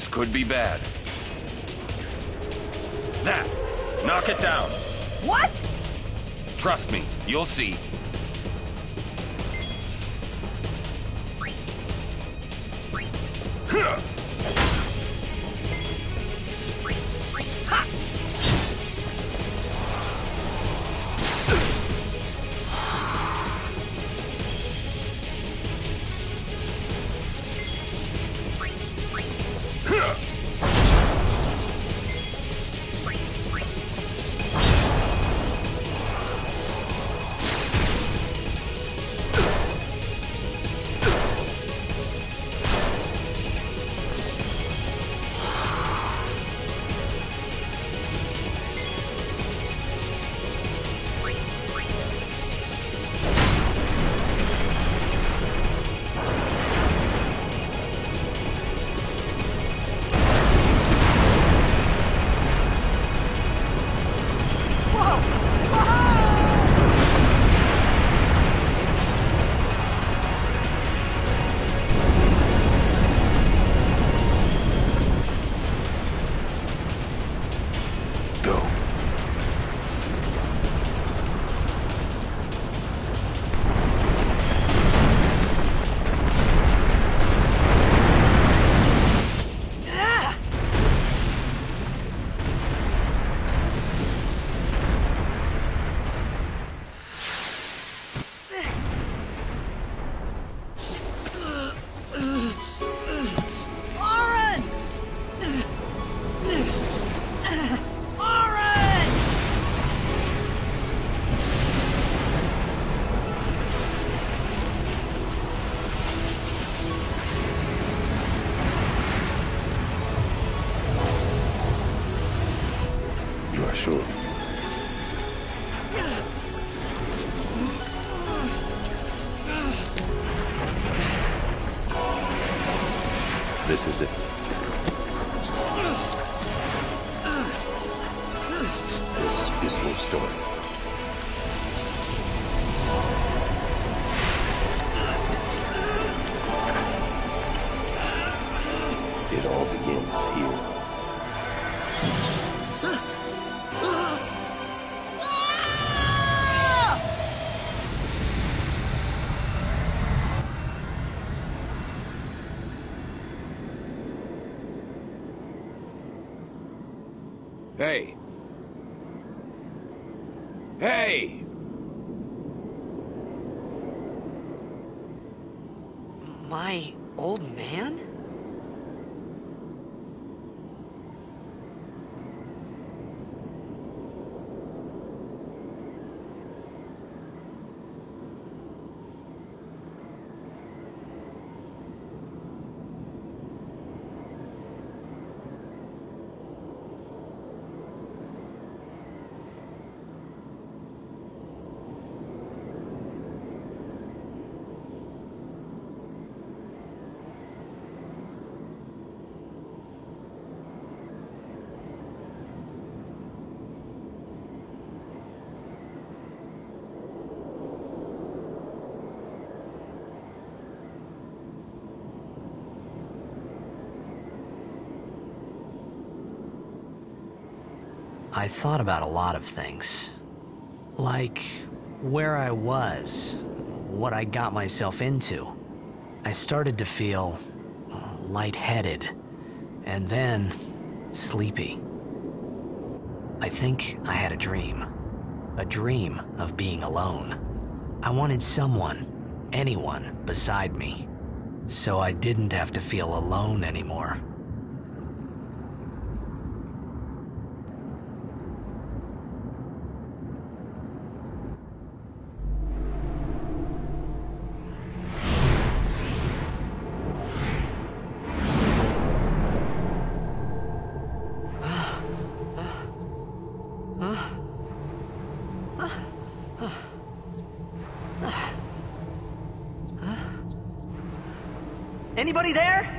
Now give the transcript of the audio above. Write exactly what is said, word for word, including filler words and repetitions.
This could be bad. That! Knock it down! What? Trust me, you'll see. Huh. Sure. This is it. This is your story. It all begins here. Hey. Hey! My old man? I thought about a lot of things. Like where I was, what I got myself into. I started to feel lightheaded, and then sleepy. I think I had a dream. A dream of being alone. I wanted someone, anyone, beside me, so I didn't have to feel alone anymore. Anybody there?